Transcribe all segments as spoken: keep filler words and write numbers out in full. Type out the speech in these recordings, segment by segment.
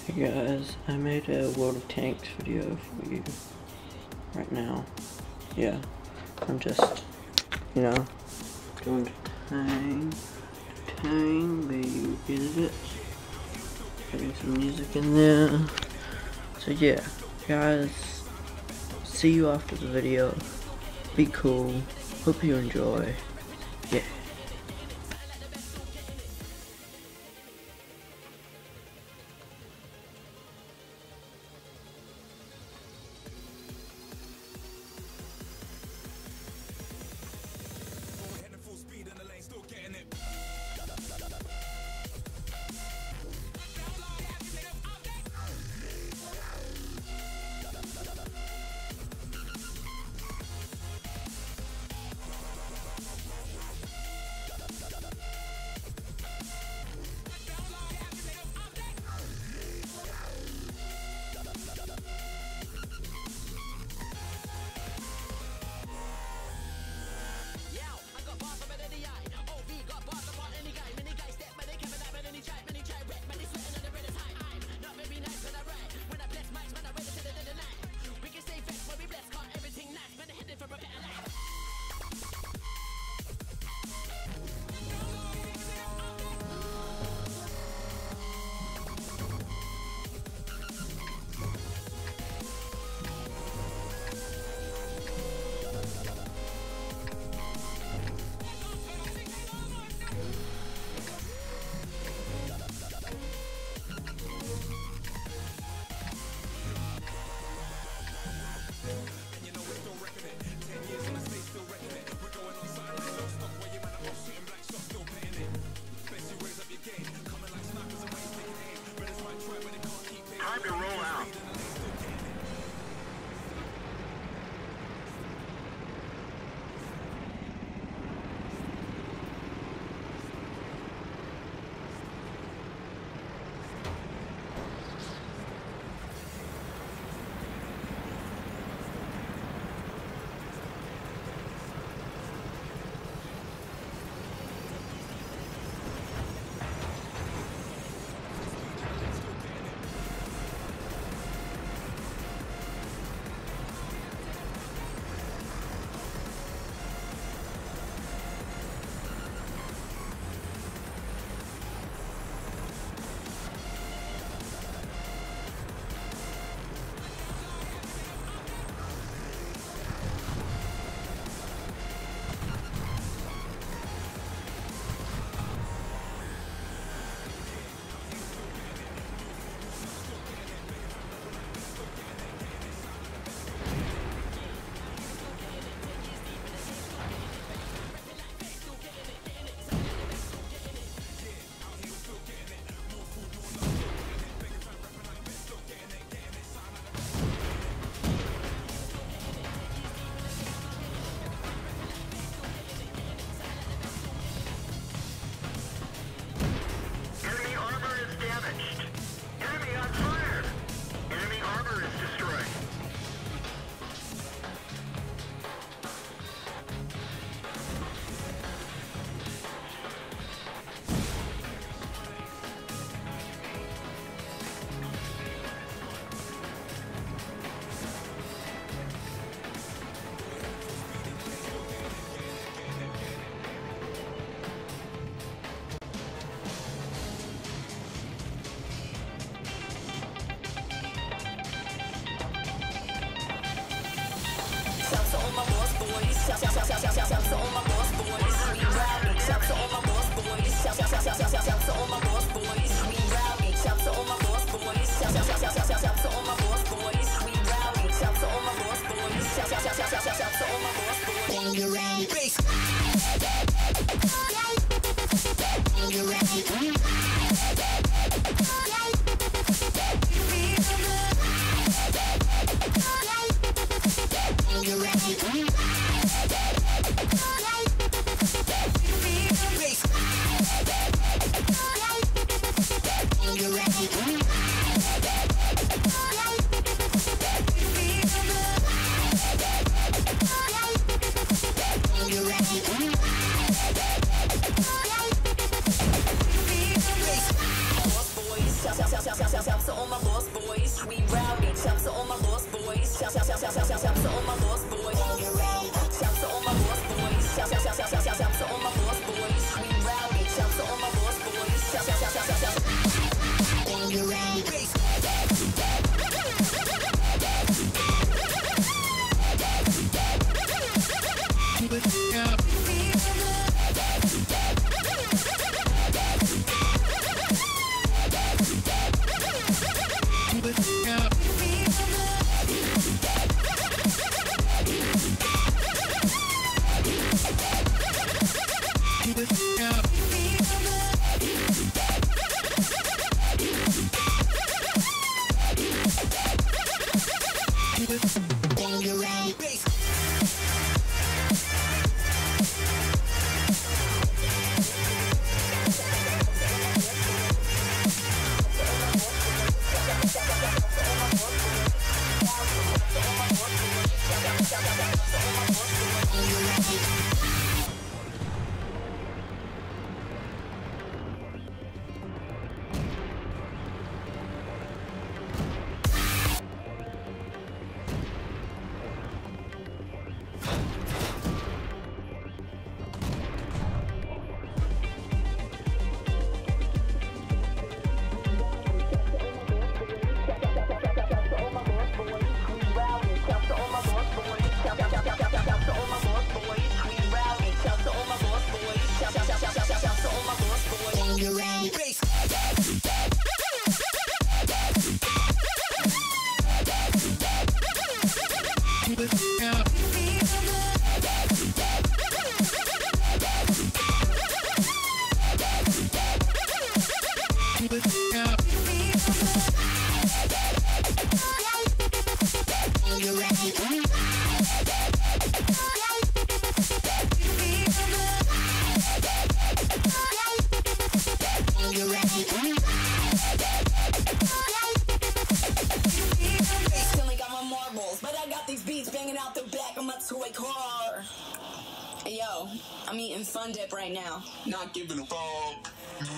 Hey guys, I made a World of Tanks video for you right now. Yeah, I'm just, you know, going to Tang, Tang, baby, is it? Getting some music in there. So yeah, guys, see you after the video. Be cool. Hope you enjoy. Yeah. Time to roll out. to all my lost boys. We rowdy. Shouts to all my lost boys. Shout, shout, shout, shout, shout, shout, shout to all my lost boys. Shouts to all my lost boys. Shout, shout, shout, shout, shout, shout, shout to all my lost boys. We rowdy. Shouts to all my lost boys. Shout, shout, shout, shout, shout, shout. I'm eating Fun Dip right now. Not giving a fuck.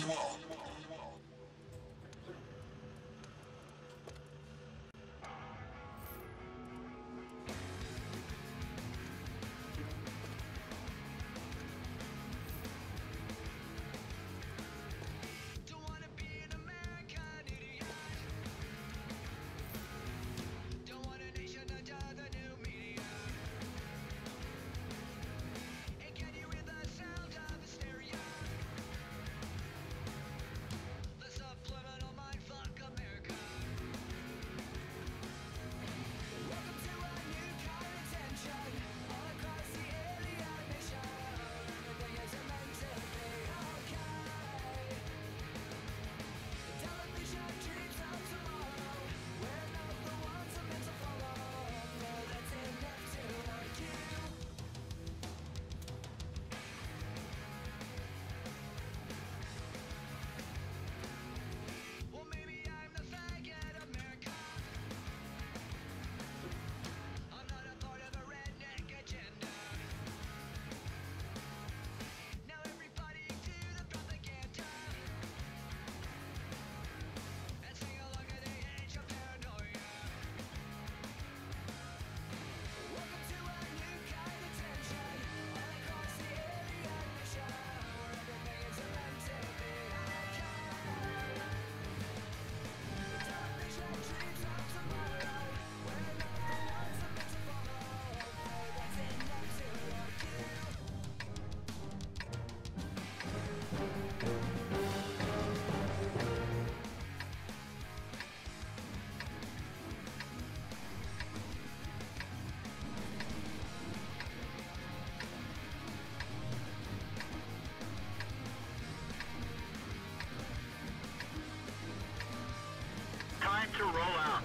Time to roll out.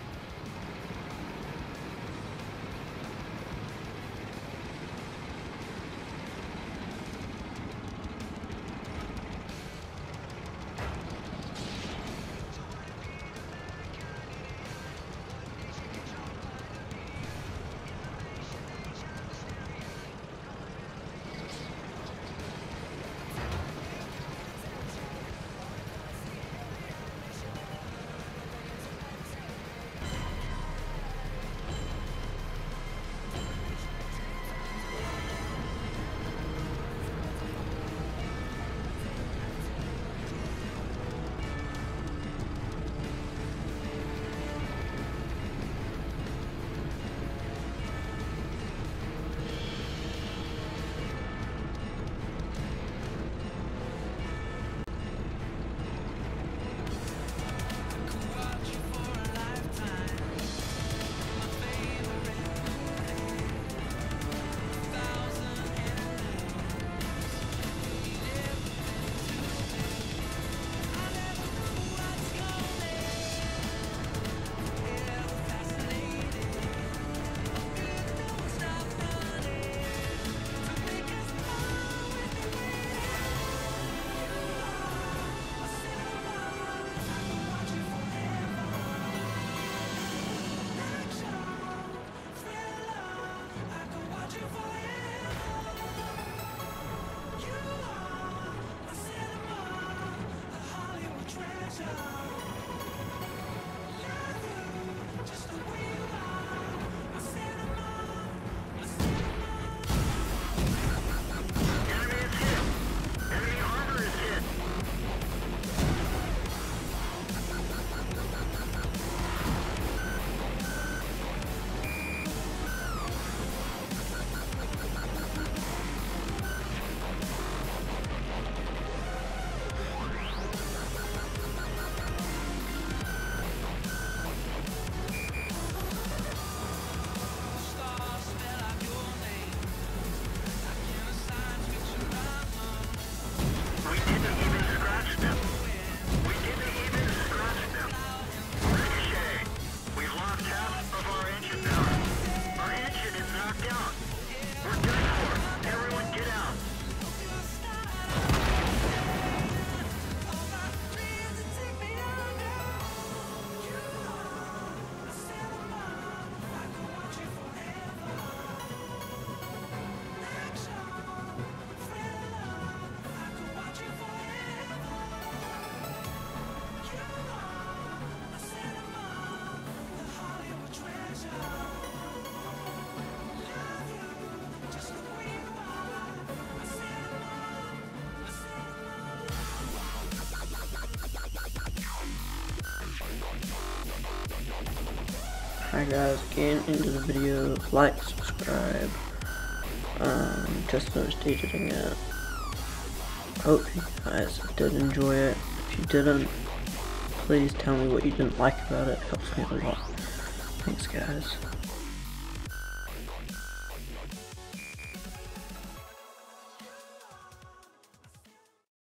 Alright guys, again into the video, like, subscribe, um, just finished editing it. Hope you guys did enjoy it. If you didn't, please tell me what you didn't like about it, it helps me a lot. Thanks guys.